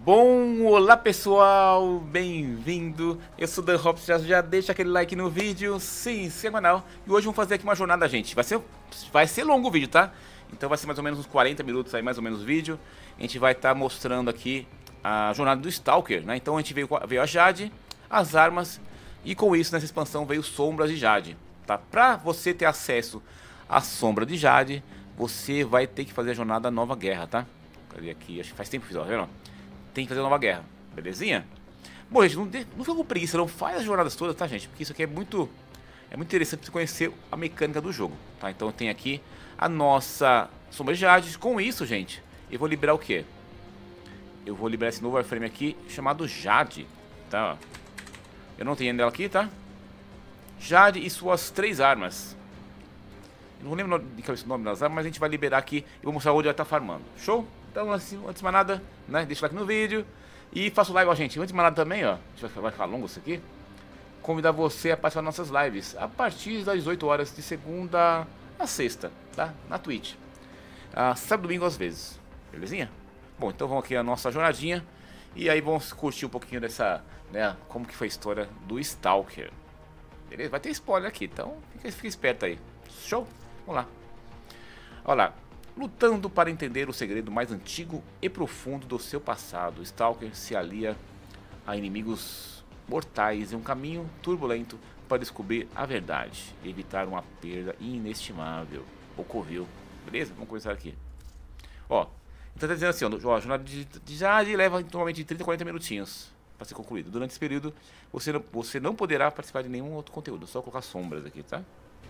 Bom, olá pessoal, bem-vindo. Eu sou o Dan Hops, já deixa aquele like no vídeo, se inscreva no canal. E hoje vamos fazer aqui uma jornada, gente. Vai ser longo o vídeo, tá? Então vai ser mais ou menos uns 40 minutos aí, mais ou menos o vídeo. A gente vai estar mostrando aqui a jornada do Stalker, né? Então a gente veio a Jade, as armas e com isso nessa expansão veio Sombras de Jade, tá? Pra você ter acesso à Sombra de Jade, você vai ter que fazer a jornada Nova Guerra, tá? Cadê aqui? Acho que faz tempo que fiz, ó, tá vendo? Tem que fazer a Nova Guerra, belezinha? Bom, gente, não fica com preguiça, não faz as jornadas todas, tá, gente? Porque isso aqui é muito interessante pra você conhecer a mecânica do jogo, tá? Então tem aqui a nossa Sombra de Jade. Com isso, gente, eu vou liberar o quê? Eu vou liberar esse novo Warframe aqui, chamado Jade, tá? Eu não tenho ainda ela aqui, tá? Jade e suas 3 armas. Eu não lembro de cabeça o nome das armas, mas a gente vai liberar aqui e vou mostrar onde ela tá farmando. Show? Então, assim, antes de mais nada, né, deixa o like no vídeo e faça o like, ó, gente. Antes de mais nada também, ó, vai ficar longo isso aqui. Convidar você a participar das nossas lives a partir das 18 horas de segunda a sexta, tá? Na Twitch. Sábado e domingo às vezes, belezinha? Bom, então vamos aqui a nossa jornadinha e aí vamos curtir um pouquinho dessa, né, como que foi a história do Stalker. Beleza? Vai ter spoiler aqui, então fica esperto aí. Show? Vamos lá. Olha lá. Lutando para entender o segredo mais antigo e profundo do seu passado, Stalker se alia a inimigos mortais em um caminho turbulento para descobrir a verdade e evitar uma perda inestimável. Ocorreu. Beleza? Vamos começar aqui. Ó, então tá dizendo assim, ó, a jornada de Jade leva normalmente de 30 a 40 minutinhos para ser concluído. Durante esse período, você não poderá participar de nenhum outro conteúdo, só colocar sombras aqui, tá?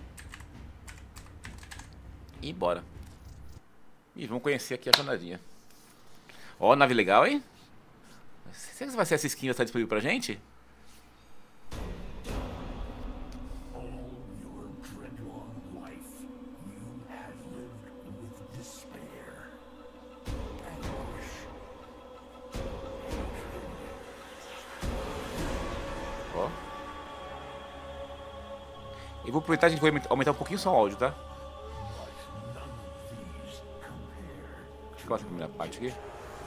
E bora. E vamos conhecer aqui a jornadinha. Ó, nave legal, hein? Será que vai ser essa skin que está disponível pra gente? Ó. Eu vou aproveitar, a gente vai aumentar um pouquinho só o áudio, tá? Essa primeira parte aqui.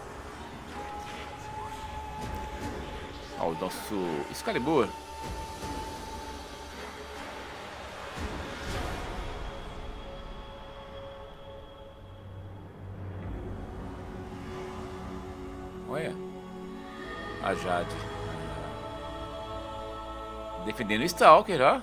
Ó, o nosso Excalibur. Olha a Jade defendendo o Stalker, ó.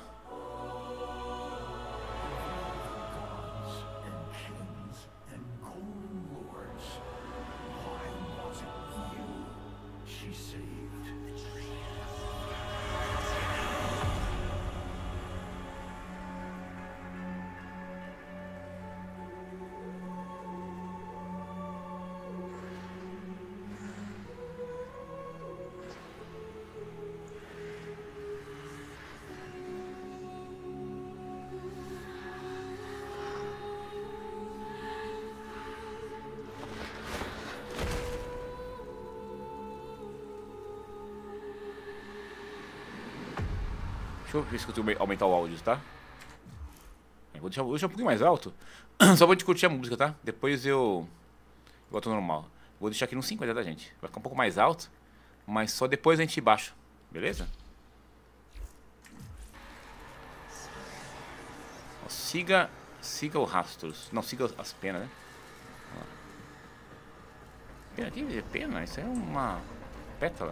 Deixa eu ver se eu consigo aumentar o áudio, tá? Eu vou deixar um pouquinho mais alto. Só vou discutir a música, tá? Depois eu boto normal. Vou deixar aqui no 50, tá, gente? Vai ficar um pouco mais alto, mas só depois a gente baixa. Beleza? Ó, siga os rastros. Não, siga as penas, né? Pena, que pena? Isso é uma pétala.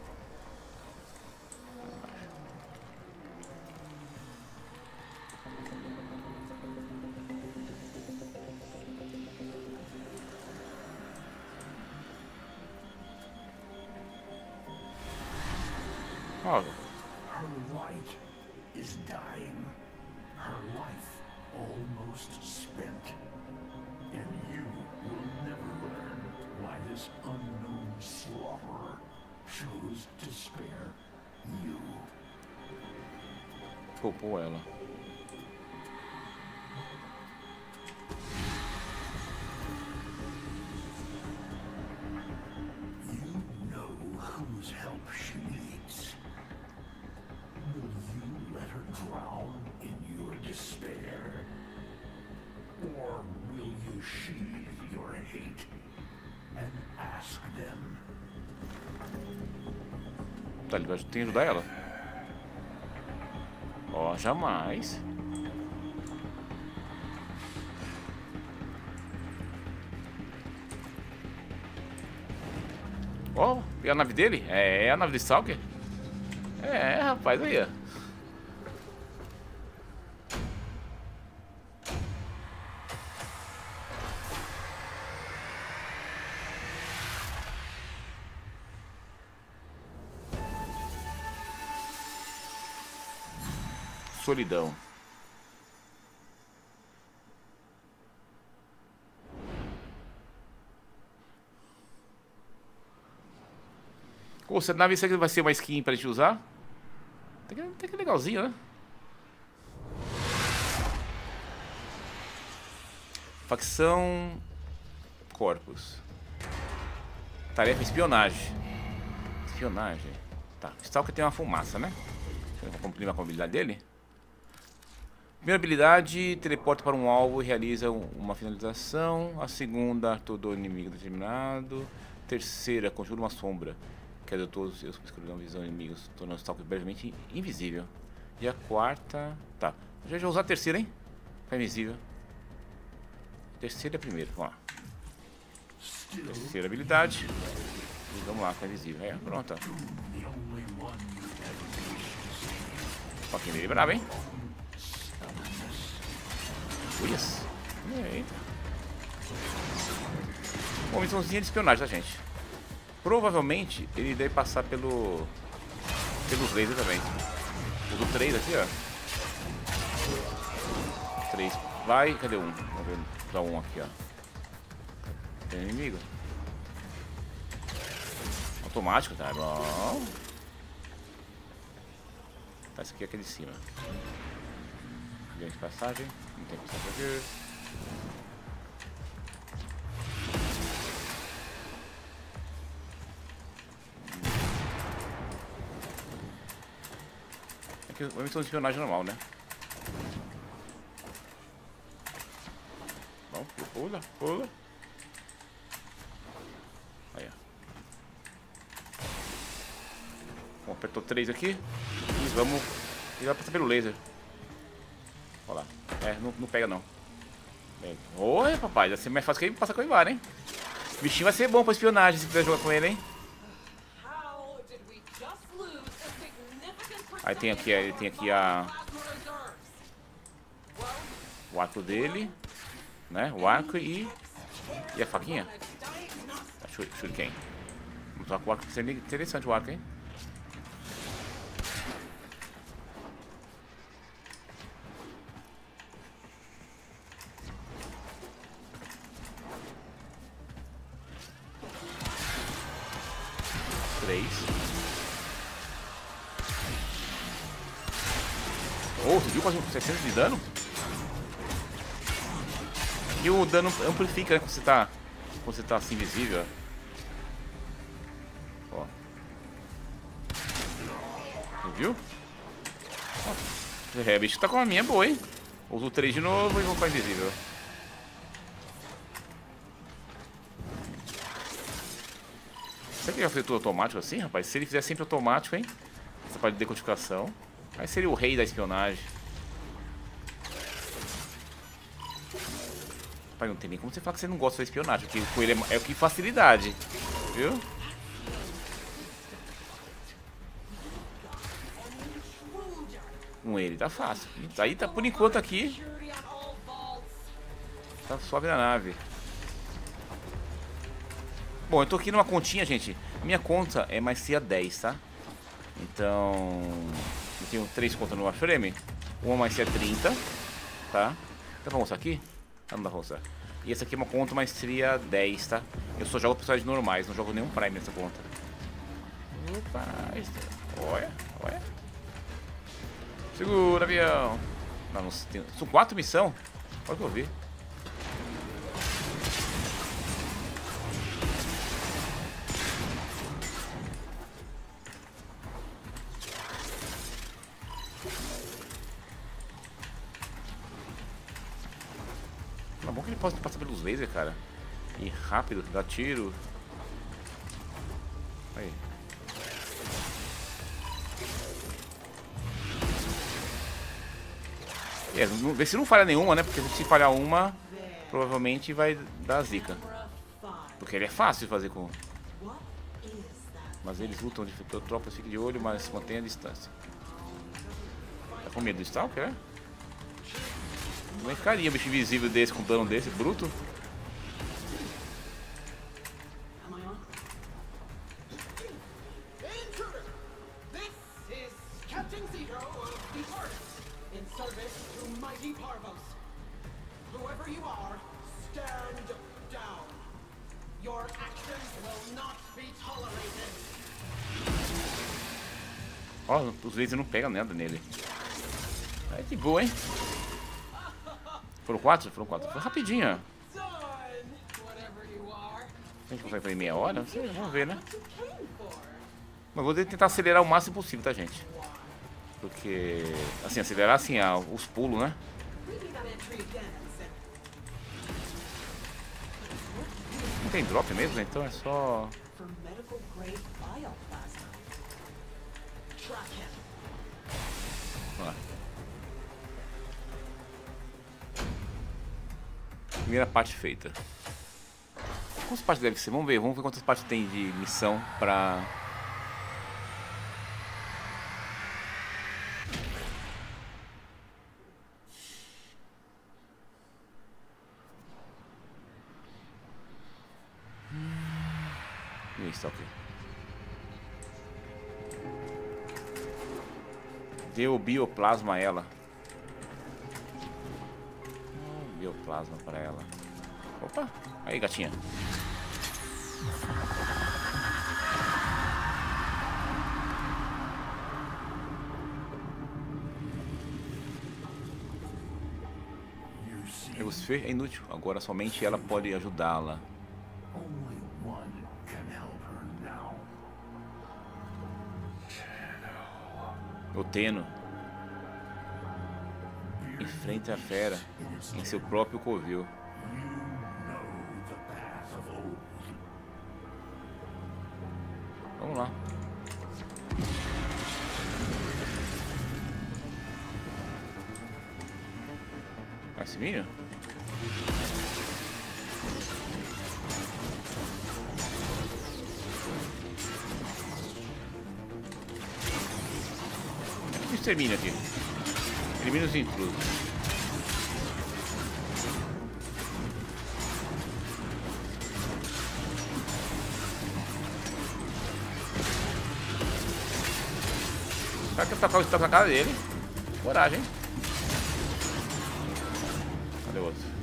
Oh. Her light is dying, her life almost spent, and you will never learn why this unknown slaughterer chose to spare you. Poupou ela. You know whose help she needs. Will you let her drown in your despair? Or will you sheathe your hate and ask them Tá, ele vai ter que ajudar ela. Ó, jamais. Ó, e a nave dele? É a nave de Stalker? É, rapaz, aí, ó. Solidão. Pô, essa nave será que vai ser uma skin pra gente usar? Tem que legalzinho, né? Facção Corpus. Tarefa espionagem. Espionagem. Tá, Stalker tem uma fumaça, né? Vamos cumprir a habilidade dele. Primeira habilidade, teleporta para um alvo e realiza uma finalização. A segunda, todo inimigo determinado. Terceira, conjura uma sombra. Queda todos os escuridão visão inimigos, tornando o Stalker brevemente invisível. E a quarta... Tá, já vou usar a terceira, hein? Ficar invisível. Terceira é a primeira, vamos lá. Terceira habilidade. E vamos lá, ficar invisível. É, pronto. Ó, quem veio bravo, hein? Yes. Eita. Bom, missãozinha de espionagem, tá, gente? Provavelmente ele deve passar pelos lasers também. Uso 3 aqui, ó. 3. Vai, cadê um? Vamos ver, usar um aqui, ó. Tem inimigo. Automático, tá bom. Tá, esse aqui é aquele de cima. Ganho de passagem. Não tem passagem aqui. Aqui é uma missão de espionagem normal, né? Vamos, pula, pula. Aí, ó. Bom, apertou 3 aqui. E vamos. E vai passar pelo laser. Olha lá. É, não pega não. Oi, papai, vai ser mais fácil que ele passar com o Ivar, hein? O bichinho vai ser bom pra espionagem se quiser jogar com ele, hein? Aí tem aqui, ele tem aqui o arco dele, né? O arco e a faquinha. Shuriken. Vamos usar com o arco, seria interessante o arco, hein? Oh, você viu quase 600 de dano? E o dano amplifica, né, quando você tá assim invisível. Ó. Você viu? É, o bicho tá com a minha boa, hein? Uso 3 de novo e vou ficar invisível. Será que ele já fez tudo automático assim, rapaz? Se ele fizer sempre automático, hein? Essa parte de decodificação. Aí seria o rei da espionagem. Rapaz, não tem nem como você falar que você não gosta da espionagem, porque com ele é o que facilidade. Viu? Com ele tá fácil. Aí tá por enquanto aqui. Tá suave na nave. Bom, eu tô aqui numa continha, gente. Minha conta é maestria 10, tá? Então... eu tenho 3 contas no Warframe. Uma maestria 30, tá? Dá pra mostrar aqui? Ah, não dá pra mostrar. E essa aqui é uma conta maestria 10, tá? Eu só jogo personagens normais, não jogo nenhum Prime nessa conta. Opa, olha, olha. Segura, avião. Não, são 4 missões. Olha o que eu vi. É bom que ele pode passar pelos lasers, cara. E rápido, dá tiro. Aí. Vê se não falha nenhuma, né? Porque se falhar uma, provavelmente vai dar zica. Porque ele é fácil de fazer com... Mas eles lutam de tropas, fique de olho, mas mantenha a distância. Tá com medo do Stalker, né? Como é que ficaria um bicho invisível desse, com dano desse, bruto? Ó, os lasers não pegam nada nele. É de boa, hein? Foram 4? Foram 4. Foi rapidinho, ó. A gente consegue fazer em meia hora? Não sei, vamos ver, né? Mas vou tentar acelerar o máximo possível, tá, gente? Porque, assim, acelerar assim, os pulos, né? Não tem drop mesmo, então é só... Vamos lá. Primeira parte feita. Quantas partes deve ser? Vamos ver quantas partes tem de missão pra... Isso, ok. Deu bioplasma a ela. Bioplasma para ela. Opa, aí gatinha. É inútil, agora somente ela pode ajudá-la. O Tenno enfrenta a fera em seu próprio covil. Vamos lá. Maximilian? Extermina aqui. Elimina os intrusos. Será que atacar o estado na cara dele? Coragem. Cadê o outro?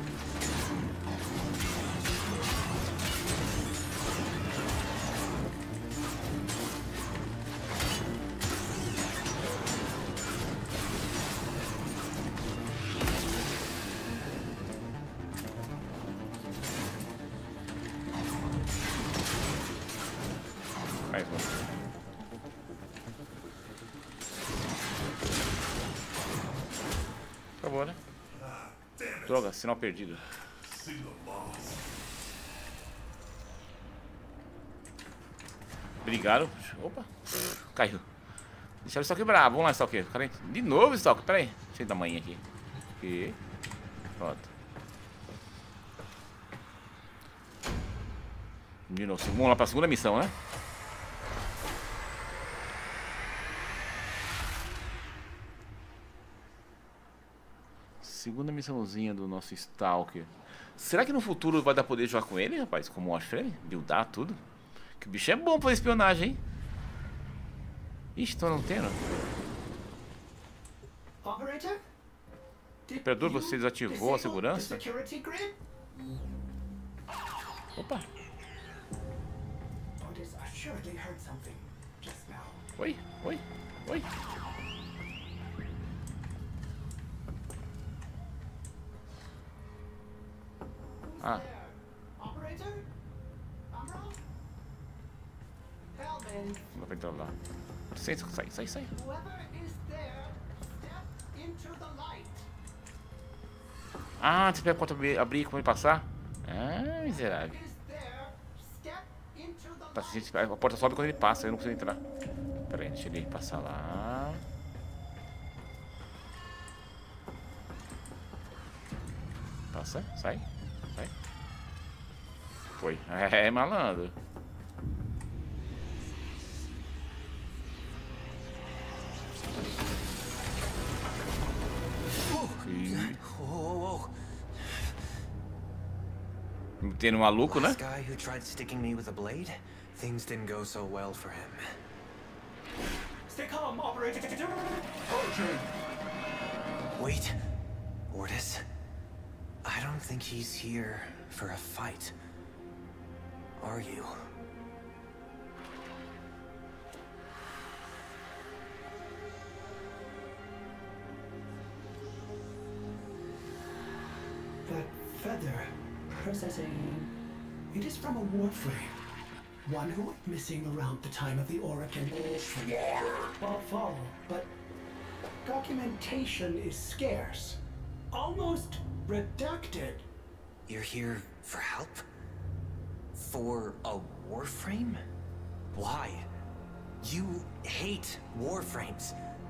Mais um. Acabou, né? Droga, sinal perdido. Brigaram. Opa, caiu. Deixaram o Stalker bravo. Vamos lá, Stalker. De novo, Stalker. Pera aí. Deixa eu dar manhã aqui. Aqui. Pronto. De novo. Vamos lá pra segunda missão, né? Segunda missãozinha do nosso Stalker. Será que no futuro vai dar poder jogar com ele, rapaz? Como o Warframe? Buildar tudo? Que o bicho é bom pra espionagem, hein? Ixi, tô não tendo. Operador, você desativou a segurança? Opa. Oi, oi, oi. Ah. Não dá pra entrar lá. Sai. Ah, você pega a porta abrir como ele passar? Ah, miserável. Tá, a porta sobe quando ele passa, eu não consigo entrar. Pera aí, deixa ele passar lá. Nossa, sai. Sai. Foi. É, malandro. Tendo um maluco, né? Guy who tried sticking me with a blade, things didn't go so well for him. Stay calm, operator. Wait, Ordis. I don't think he's here for a fight. Are you? That feather. Processing. It is from a warframe. One who went missing around the time of the Orokin I'll follow, but documentation is scarce. Almost redacted. You're here for help? For a warframe? Why? You hate warframes.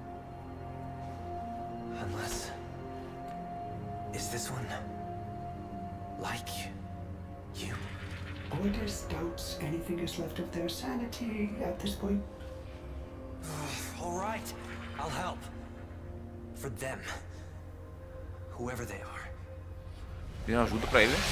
Unless... Is this one... like... you? Orders doubts anything is left of their sanity at this point. All right, I'll help. For them. Whoever they are. Tem ajuda pra ele.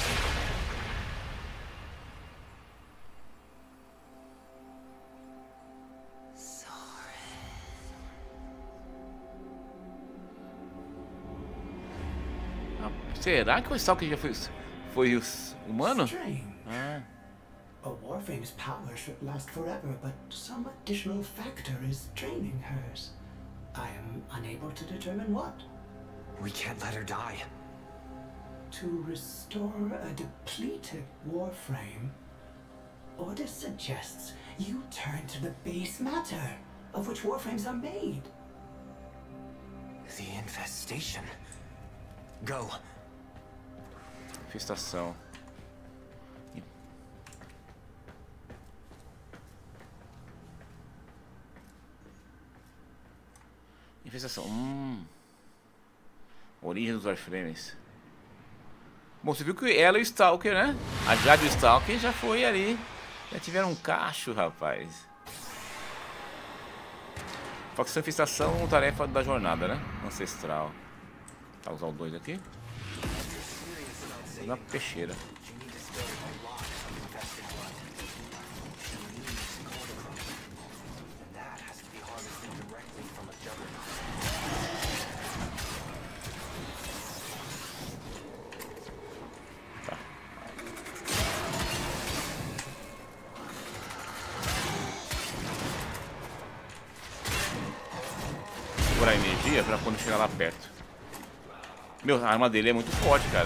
Será que o Stalker já foi humano? Strange. Ah. A warframe's power should last forever, but some additional factor is draining hers. I am unable to determine what. We can't let her die. To restore a depleted warframe, Ordis suggests you turn to the base matter of which warframes are made. The infestation. Go. Infestação. Infestação. Origem dos Warframes. Bom, você viu que ela e o Stalker, né? A Jade e o Stalker já foi ali. Já tiveram um cacho, rapaz. Facção infestação, tarefa da jornada, né? Ancestral. Tá, usar o 2 aqui. Na peixeira. Tá. Segurar a energia pra quando chegar lá perto. Meu, a arma dele é muito forte, cara.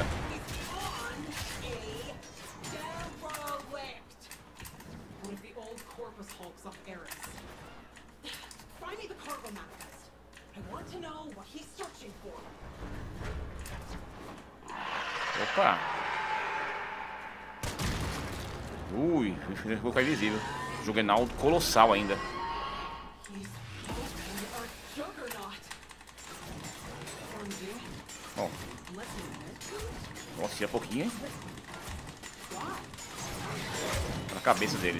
Opa! Ui, vou ficar invisível. Juggernaut colossal ainda. Bom. Nossa, tinha pouquinho, hein? Na cabeça dele.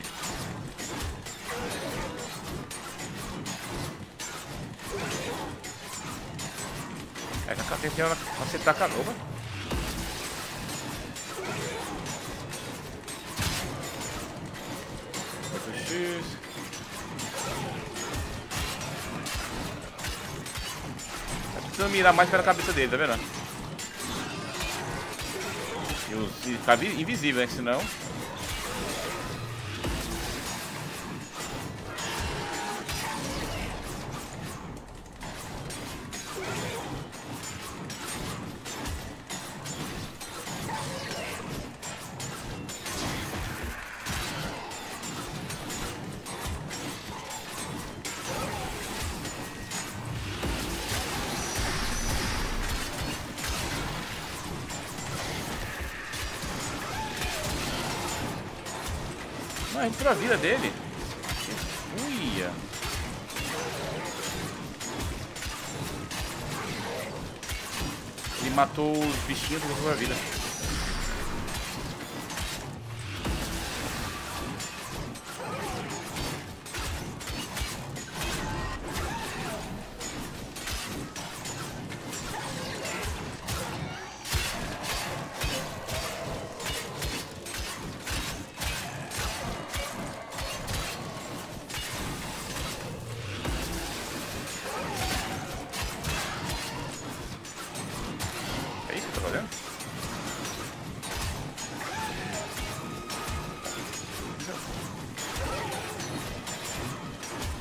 É que a cacete você tá cagou, tá precisando mirar mais pela cabeça dele, tá vendo? E ficar invisível, né? Senão. Ah, entrou a vida dele. Uia. Ele matou os bichinhos e resolveu a vida.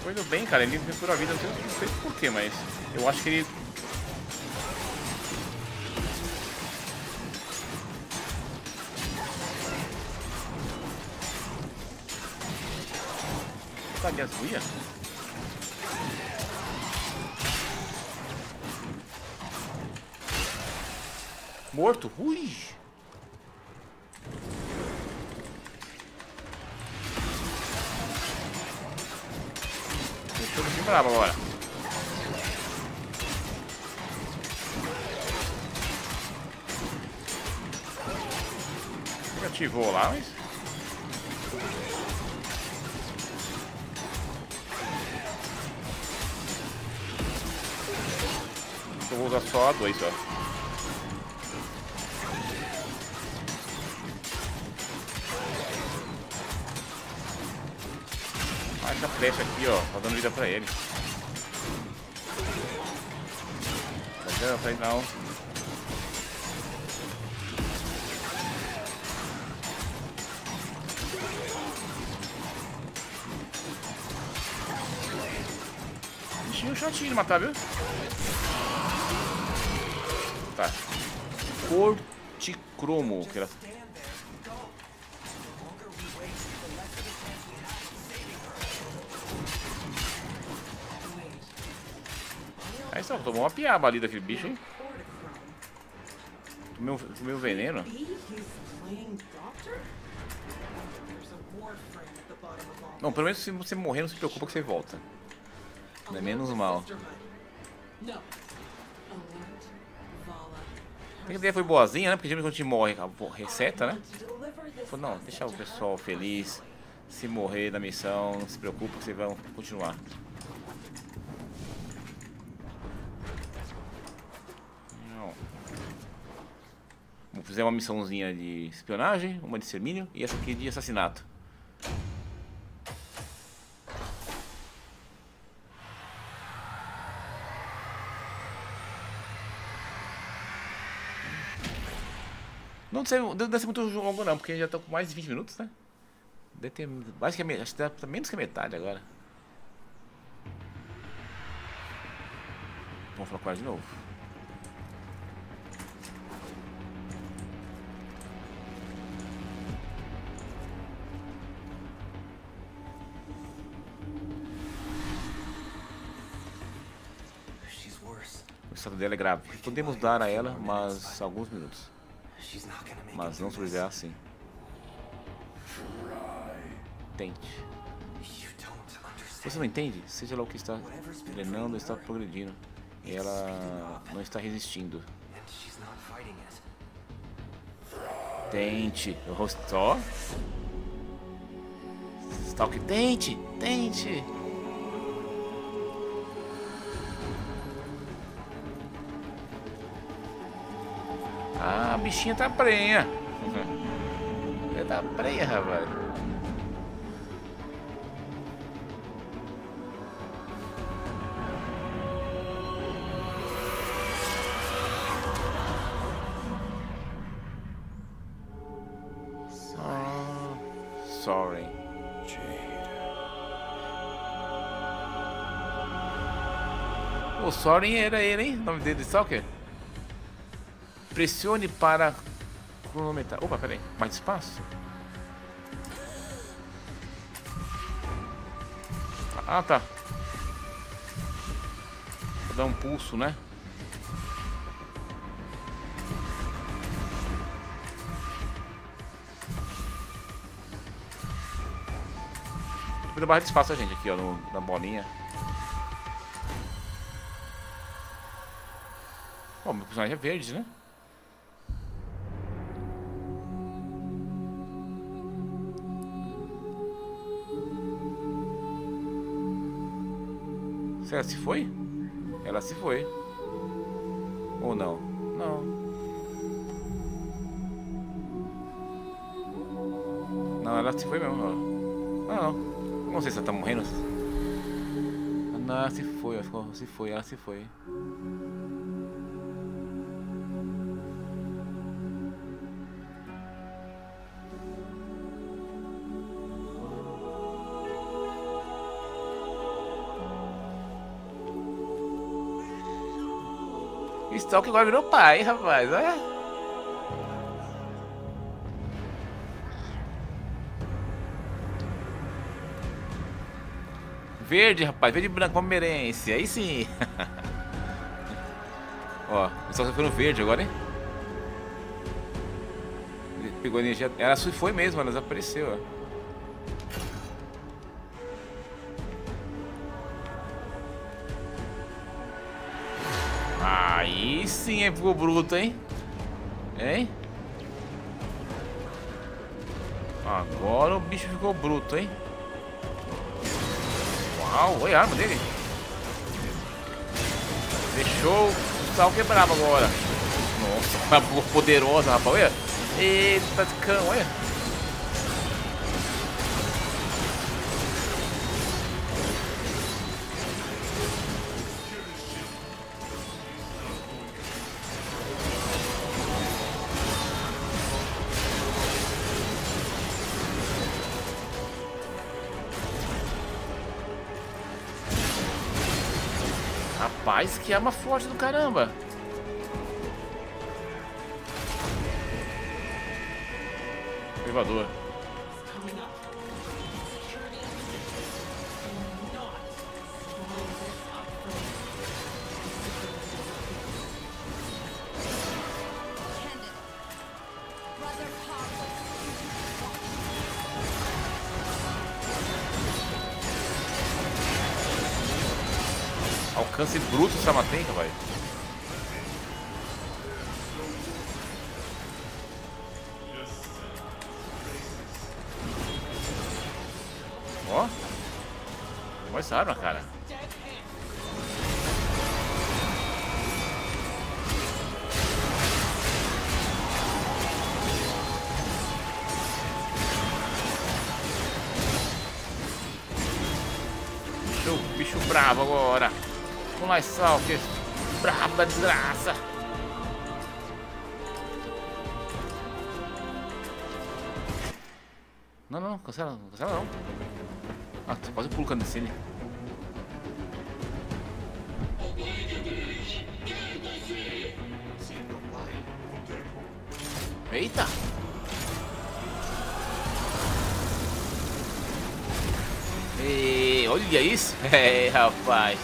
Foi indo bem, cara. Ele mistura a vida, não sei porquê, mas eu acho que ele. Cadê as guias? Morto? Ui! Deixou bem bravo agora. Ele ativou lá, mas... eu vou usar só a 2 só. Essa flecha aqui, ó, tá dando vida pra ele. Tá dando pra ele não. Bichinho chatinho de matar, viu? Tá. Corticromo, que era... Aí só tomou uma piaba ali daquele bicho, hein? Tomei veneno. Não, pelo menos se você morrer, não se preocupa que você volta. Não é menos mal. A ideia foi boazinha, né? Porque geralmente quando a gente morre, reseta, né? Falou, não, deixa o pessoal feliz. Se morrer da missão, não se preocupa que vocês vão continuar. Vamos fazer uma missãozinha de espionagem, uma de extermínio e essa aqui de assassinato. Não deve ser muito longo não, porque já tô com mais de 20 minutos, né? Deve ter mais que a metade, acho que deve menos que a metade agora. Vamos falar com ela de novo. O estado dela é grave. Podemos dar a ela mas alguns minutos. Mas não sobreviverá assim. Tente. Você não entende? Seja lá o que está treinando, está progredindo. E ela não está resistindo. Tente. O rosto só. Stalk, tente, tente. Ah, a bichinha tá prenha. Ela tá prenha, rapaz. Sorry. O Soren era ele, hein? O nome dele de Stalker? Pressione para cronometrar. Opa, peraí. Mais espaço? Ah, tá. Vou dar um pulso, né? Vou dar barra de espaço a gente aqui, ó, na bolinha. Ó, meu personagem é verde, né? Será que se foi? Ela se foi. Ou não? Não. Não, ela se foi mesmo. Não. Não sei se ela tá morrendo. Não, ela se foi. Ela se foi. Stalker agora virou pai, rapaz, olha. Verde, rapaz, verde e branco, palmeirense, aí sim. Ó, o Stalker foi no verde agora, hein? Ele pegou a energia, ela foi mesmo, ela desapareceu, ó. Aí sim, hein, ficou bruto, hein? Hein? Agora o bicho ficou bruto, hein? Uau, olha a arma dele. Deixou o Stalker bravo agora. Nossa, uma boa poderosa, rapaz, olha. Eita, cão, olha. Rapaz, que arma forte do caramba. Elevador. Alcance bruto essa matenca, vai. Ó. Olha essa arma, cara. Bicho bravo agora. Vamos lá, Stalker. Brabo da desgraça. Não, cancela não. Ah, tô quase pulando desse ali. Eita! E olha isso! É, rapaz!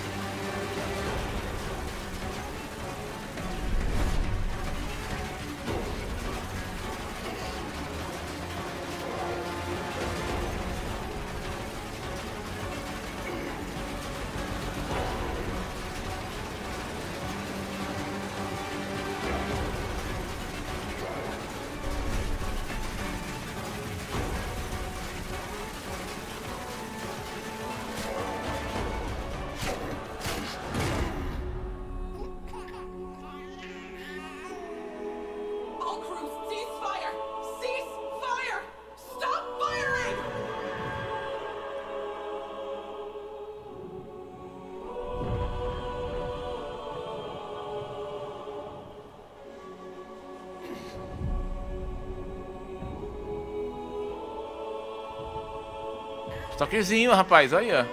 Stalkerzinho, rapaz, olha.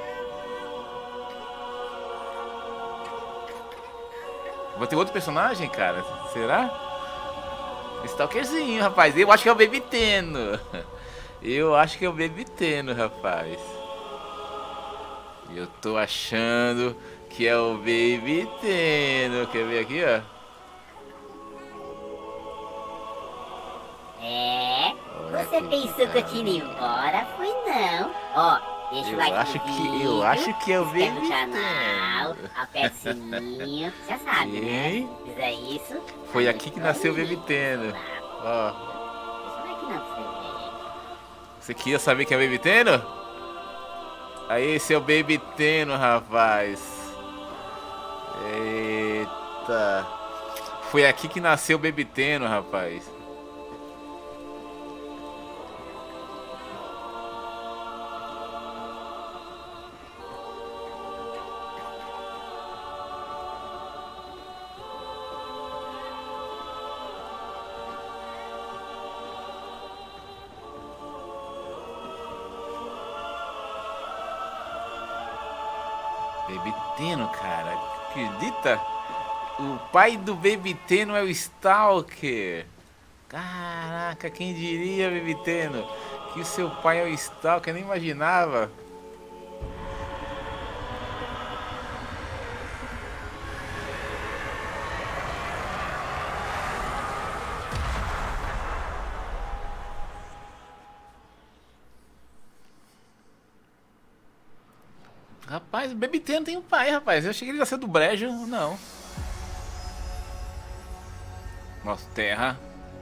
Vai ter outro personagem, cara? Será? Stalkerzinho, rapaz. Eu acho que é o Baby Tenno. Eu acho que é o Baby Tenno, rapaz. Eu tô achando que é o Baby Tenno. Quer ver aqui, ó? É, você pensou que eu tinha ido embora? Foi não. Ó, deixa o like no vídeo, eu acho que é o se inscreve Baby no canal, Tenno. aperta o sininho, já sabe, né? Fizer isso. Foi aqui que nasceu o Baby Tenno. Ó. Deixa o like não, pra você ver. Você queria saber quem é o Baby Tenno? Aí esse é o Baby Tenno, rapaz. Eita. Foi aqui que nasceu o Baby Tenno, rapaz. Baby Tenno, cara, acredita? O pai do Baby Tenno é o Stalker. Caraca, quem diria, Baby Tenno, que o seu pai é o Stalker, eu nem imaginava. Rapaz, o Baby Tenno tem um pai, rapaz. Eu achei que ele ia ser do brejo, não. Nossa, terra.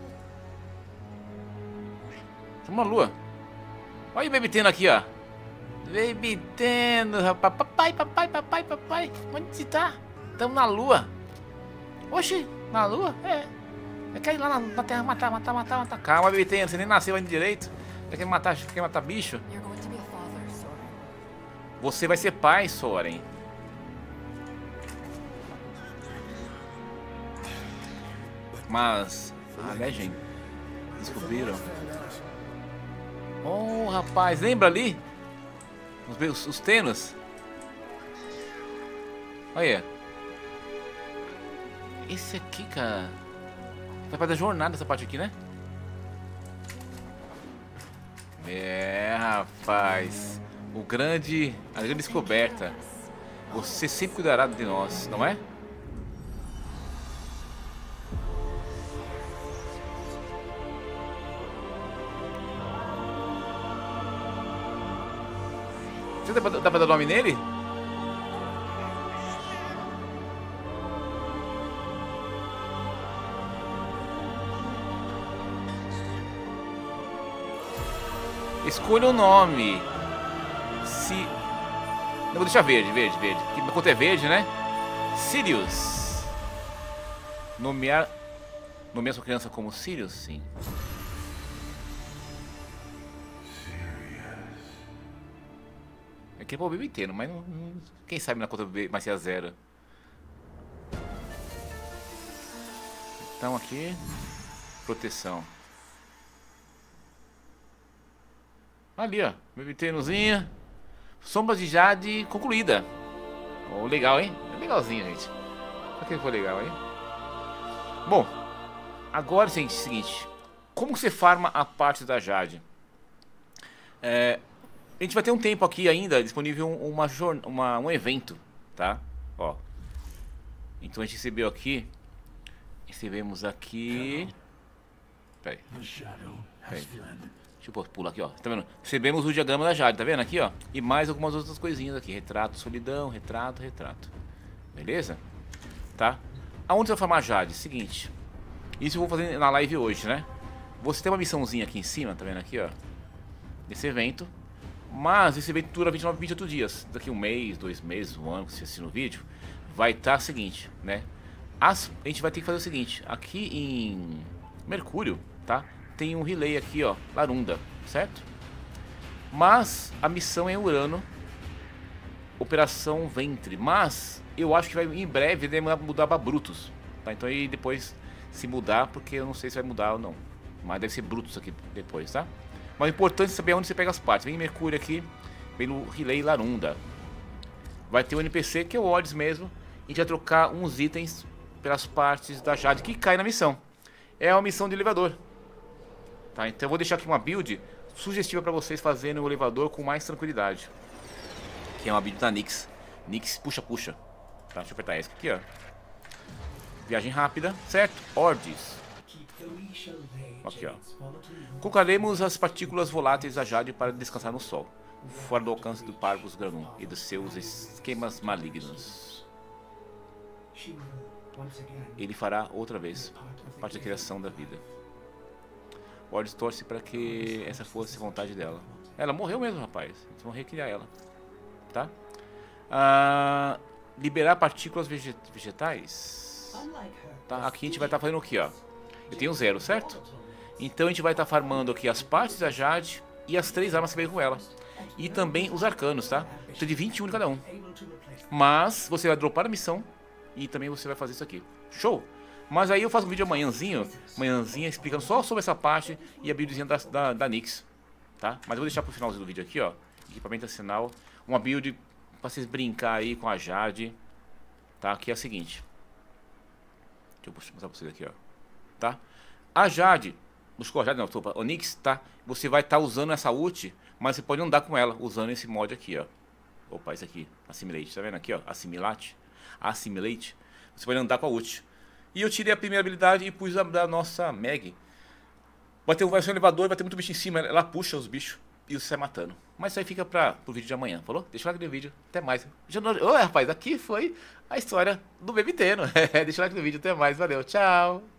Tem uma lua. Olha o Baby Tenno aqui, ó. Baby Tenno, rapaz. Papai. Onde você tá? Estamos na lua. Oxi, na lua? É. É quer ir lá na terra matar. Calma, Baby Tenno, você nem nasceu ainda direito. Quer matar bicho? Você vai ser pai, Soren. Mas a Legend descobriram. Oh, rapaz, lembra ali? Os Tennos. Olha. Esse aqui, cara. Vai fazer jornada essa parte aqui, né? É, rapaz. A grande descoberta. Você sempre cuidará de nós, não é? Você dá pra dar nome nele? Escolha o nome. Não, vou deixar verde. Porque quanto é verde, né? Sirius. Nomear sua criança como Sirius? Sim. Aqui é o Baby inteiro, mas quem sabe na conta vai ser a 0. Então aqui, proteção. Ali, ó, Baby Tennozinha. Sombras de Jade concluída. Oh, legal, hein? É legalzinho, gente. Olha que foi legal, hein? Bom, agora, gente, é o seguinte. Como que você farma a parte da Jade? A gente vai ter um tempo aqui ainda disponível um evento, tá? Ó. Então a gente recebeu aqui. Recebemos aqui. Peraí. Deixa eu pular aqui, ó. Tá vendo? Recebemos o diagrama da Jade, tá vendo aqui, ó? E mais algumas outras coisinhas aqui. Retrato, solidão, retrato. Beleza? Tá? Aonde você vai farmar a Jade? Seguinte. Isso eu vou fazer na live hoje, né? Você tem uma missãozinha aqui em cima, tá vendo aqui, ó? Desse evento. Mas esse evento dura 28 dias. Daqui um mês, 2 meses, um ano que você assistir no vídeo. Vai estar o seguinte, né? A gente vai ter que fazer o seguinte. Aqui em Mercúrio, tá? Tem um relay aqui, ó, Larunda, certo? Mas a missão é em Urano, Operação Ventre. Mas eu acho que vai em breve mudar para Brutus, tá? Então aí depois se mudar, porque eu não sei se vai mudar ou não. Mas deve ser Brutus aqui depois, tá? Mas o importante é saber onde você pega as partes. Vem em Mercúrio aqui, vem no relay Larunda. Vai ter um NPC que é o Odds mesmo. E a gente vai trocar uns itens pelas partes da Jade que cai na missão. É uma missão de elevador. Tá, então eu vou deixar aqui uma build sugestiva para vocês fazerem o elevador com mais tranquilidade. Que é uma build da Nyx. Nyx puxa. Tá, deixa eu apertar essa aqui, ó. Viagem rápida, certo? Ordens. Aqui, ó. Colocaremos as partículas voláteis da Jade para descansar no sol, fora do alcance do Parvus Granum e dos seus esquemas malignos. Ele fará outra vez parte da criação da vida. Ordens torce para que essa fosse a vontade dela. Ela morreu mesmo, rapaz. Eles vão recriar ela. Tá? Liberar partículas vegetais. Tá? Aqui a gente vai estar fazendo o que, ó? Eu tenho 0, certo? Então a gente vai estar farmando aqui as partes da Jade e as 3 armas que veio com ela. E também os arcanos, tá? Tem de 21 de cada um. Mas você vai dropar a missão e também você vai fazer isso aqui. Show? Mas aí eu faço um vídeo amanhãzinha explicando só sobre essa parte e a buildzinha da Nyx, tá? Mas eu vou deixar pro finalzinho do vídeo aqui, ó. Equipamento arsenal. Uma build pra vocês brincar aí com a Jade, tá? Que é a seguinte. Deixa eu mostrar pra vocês aqui, ó. Tá? A Jade, buscou a Jade, não, desculpa, Onyx, tá? Você vai estar usando essa ult, mas você pode andar com ela, usando esse mod aqui, ó. Opa, esse aqui, Assimilate, tá vendo aqui, ó? Assimilate. Você pode andar com a ult. E eu tirei a primeira habilidade e pus a da nossa Meg. Vai ser um elevador, vai ter muito bicho em cima, ela puxa os bichos e você sai matando. Mas isso aí fica pro vídeo de amanhã, falou? Deixa o like no vídeo, até mais. Ô, rapaz, aqui foi a história do Baby Teno. Deixa o like no vídeo, até mais, valeu, tchau.